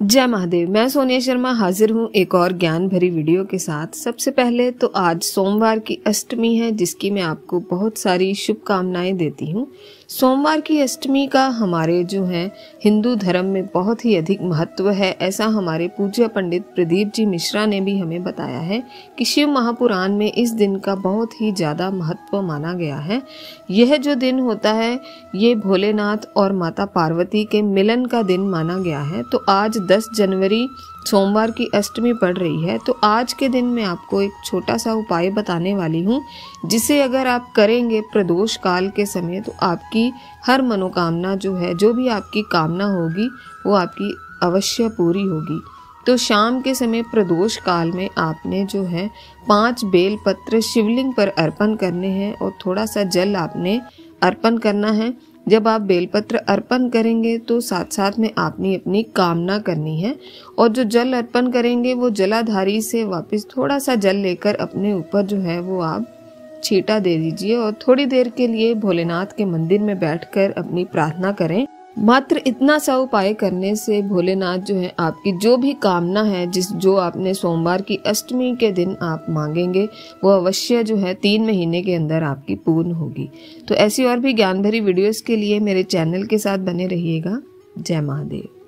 जय महादेव। मैं सोनिया शर्मा हाजिर हूँ एक और ज्ञान भरी वीडियो के साथ। सबसे पहले तो आज सोमवार की अष्टमी है, जिसकी मैं आपको बहुत सारी शुभकामनाएं देती हूँ। सोमवार की अष्टमी का हमारे जो है हिंदू धर्म में बहुत ही अधिक महत्व है। ऐसा हमारे पूज्य पंडित प्रदीप जी मिश्रा ने भी हमें बताया है कि शिव महापुराण में इस दिन का बहुत ही ज़्यादा महत्व माना गया है। यह जो दिन होता है ये भोलेनाथ और माता पार्वती के मिलन का दिन माना गया है। तो आज 10 जनवरी सोमवार की अष्टमी पड़ रही है। तो आज के दिन मैं आपको एक छोटा सा उपाय बताने वाली हूँ, जिसे अगर आप करेंगे प्रदोष काल के समय तो आपकी हर मनोकामना जो है, जो भी आपकी कामना होगी वो आपकी अवश्य पूरी होगी। तो शाम के समय प्रदोष काल में आपने जो है 5 बेलपत्र शिवलिंग पर अर्पण करने हैं और थोड़ा सा जल आपने अर्पण करना है। जब आप बेलपत्र अर्पण करेंगे तो साथ साथ में आपने अपनी कामना करनी है, और जो जल अर्पण करेंगे वो जलाधारी से वापस थोड़ा सा जल लेकर अपने ऊपर जो है वो आप छींटा दे दीजिए और थोड़ी देर के लिए भोलेनाथ के मंदिर में बैठकर अपनी प्रार्थना करें। मात्र इतना सा उपाय करने से भोलेनाथ जो है आपकी जो भी कामना है, जो आपने सोमवार की अष्टमी के दिन आप मांगेंगे, वो अवश्य जो है 3 महीने के अंदर आपकी पूर्ण होगी। तो ऐसी और भी ज्ञान भरी वीडियोस के लिए मेरे चैनल के साथ बने रहिएगा। जय महादेव।